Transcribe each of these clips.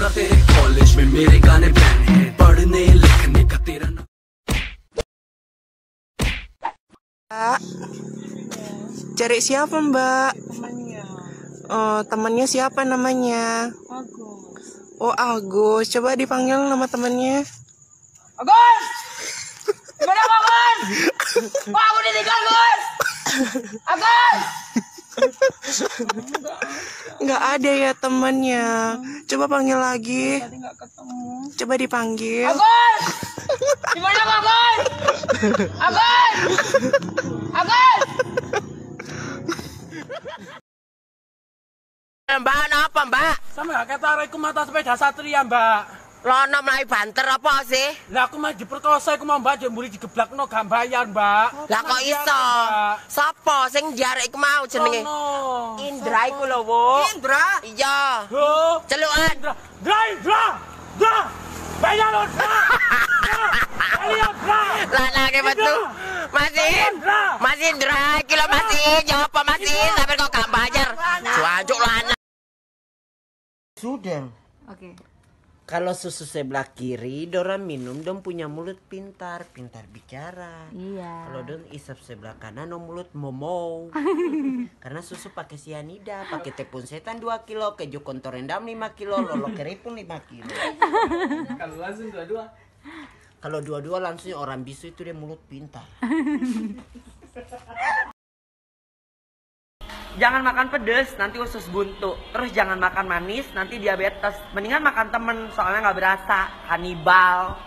पढ़ूंगा तेरे कॉलेज में मेरे गाने बैन है पढ़ने लिखने का तेरा नाम। Cari siapa Mbak? Temannya. Oh, temannya siapa namanya? Agus. Oh, Agus. Coba dipanggil nama temannya. Agus! Gimana Agus? Kok aku ditinggal Agus? Agus! Nggak ada ya temannya. Coba panggil lagi. Tadi nggak ketemu. Coba dipanggil. Agus! Gimana Agus? Agus! Agus! Mbak, apa Mbak? Sama kayak tariku mata sepeda Satria Mbak. Lono melayu banter apa sih? Lah aku mah diperkosa, aku mau Mbak jemburi digeblakno gak bayar Mbak. Lah kok iso? Sapa sing njarek iku mau jenenge? Indra iku lho, Bu. Indra? Iya. Loh, Celukan. Indra. Bayar lo, Indra. Lah nake metu. Mas Indra, iki lho Mas, jawab apa Mas? Sampe kok gak bayar. Juancuk lanang. Sudah. Oke. Kalau susu sebelah kiri, Dora minum dong punya mulut pintar bicara. Iya. Kalau dong isap sebelah kanan, dong mulut momo. Karena susu pakai sianida, pakai tepung setan 2 kilo, keju kontor rendam 5 kilo, lolo keripun 5 kilo. Kalau langsung dua-dua. Kalau dua-dua langsung orang bisu itu dia mulut pintar. Jangan makan pedes, nanti usus buntu. Terus jangan makan manis, nanti diabetes. Mendingan makan temen, soalnya nggak berasa. Kanibal.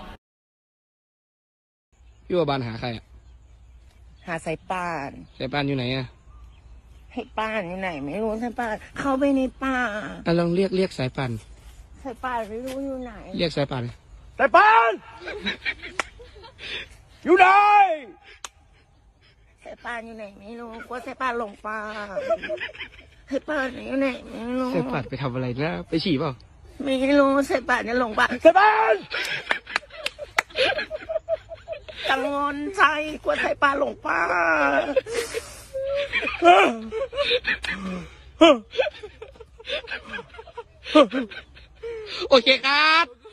พี่ว่าบานหาใครอ่ะหาสายป่านสายปานอยู่ไหนอ่ะให้ป่านอยู่ไหนไม่รู้สายป่านเข้าไปในป่าอ่ะลองเรียกสายปานสายป่านไม่รู้อยู่ไหนเรียกสายปานสายปานอยู่ไหนสายป่านอยู่ไหนไม่รู้กลัวสายป่านหลงป่าสายป่านอยู่ไหนไม่รู้สายปานไปทำอะไรนะไปฉี่เปล่าไม่รู้สายป่านจะหลงป่าสายปานกังวลใจกลัวสายป่านหลงป่าโอเคครับ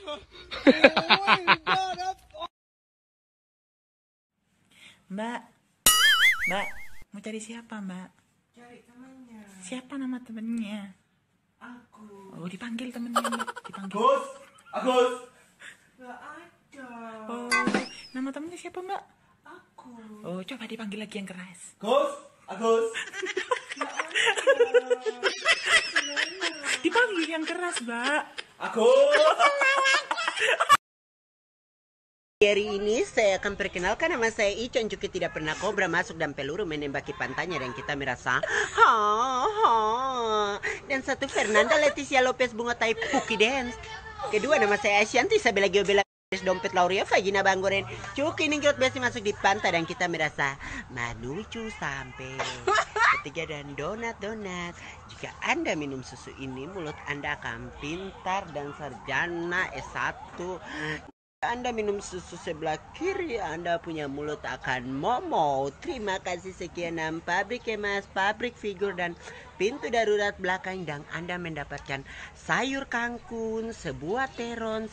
Mbak, mau cari siapa Mbak? Cari temannya. Siapa nama temennya? Aku. Oh, dipanggil temennya Mbak, dipanggil. Agus. Gak ada. Oh, nama temennya siapa Mbak? Aku. Oh, coba dipanggil lagi yang keras. Agus. Dipanggil yang keras Mbak. Agus. Hari ini saya akan perkenalkan nama saya Icon, juga tidak pernah kobra masuk dan peluru menembaki pantainya dan kita merasa dan satu Fernanda Leticia Lopez Bunga Tai Puki Dance. Kedua nama saya Asyanti Isabella Giobella Dompet Lauria Vagina Banggoren Cuki Ningkrot Besi masuk di pantai dan kita merasa menuju sampai. Ketiga dan donat. Jika Anda minum susu ini mulut Anda akan pintar dan sarjana S1. Anda minum susu sebelah kiri, Anda punya mulut akan momo. Terima kasih sekian pabrik emas, pabrik figur dan pintu darurat belakang dan Anda mendapatkan sayur kangkung, sebuah teron,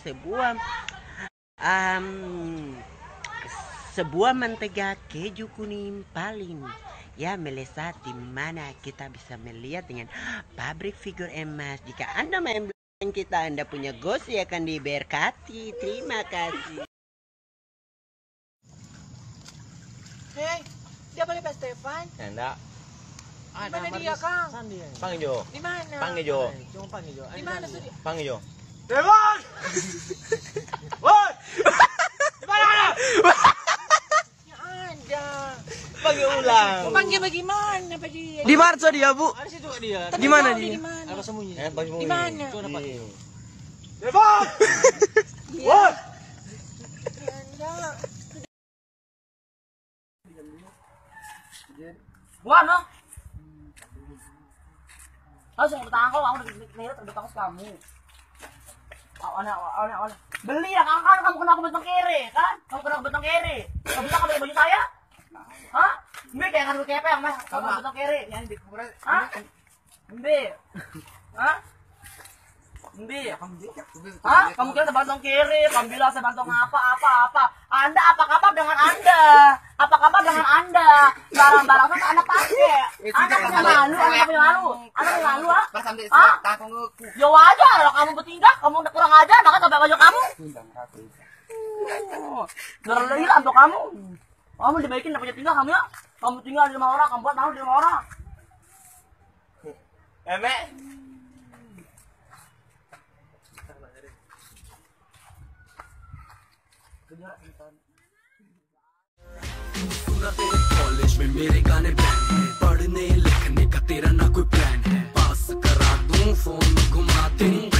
sebuah mentega keju kuning paling ya melesat di mana kita bisa melihat dengan pabrik figur emas. Jika Anda main kita Anda punya gosip akan diberkati. Terima kasih. Hei, dia boleh Pak Stefan? Enggak. Di mana dia, Kang? Panggil Jo. Di mana? Panggil Jo. Di mana tuh dia? Panggil Jo. Dewan. Woi. Di mana? Ya ada. Panggil ulang. Mau panggil bagaimana Pak dia? di Marco dia Bu, Ada situ dia. di mana Di dia? mana? Apa sembunyi? Di mana? Dewan. Woi. Ya ada. Buan loh. Langsung bertangkau, aku udah terdekat kamu. Awalnya. Beli ya, kan kamu kena betong kiri, kan? Kamu kena betong kiri. Kamu bisa pakai baju saya? Hah? Mbe kayak kan kepeng, Mas. Kamu betong kiri. Yang di kuburan. Hah? Mbe. Hah? Mbi. Hah? Kamu kira saya bantu kiri, kamu bilang saya bantu apa. Anda apa kabar dengan Anda? Apa kabar dengan Anda? Barang-barang saya Anda pakai. Anda punya malu, Anda punya malu. Anda punya malu, ha? Hah? Ya wajar, kalau kamu bertindak, kamu udah kurang ajar, maka coba baju kamu. Darah hilang untuk kamu. Kamu dibaikin tidak punya tinggal kamu ya. Kamu tinggal di rumah orang, kamu buat malu di rumah orang. Emek. सुना तेरे कॉलेज में मेरे गाने बैन है पढ़ने लिखने का तेरा ना कोई प्लान है पास करा दूं फोन घुमा दूं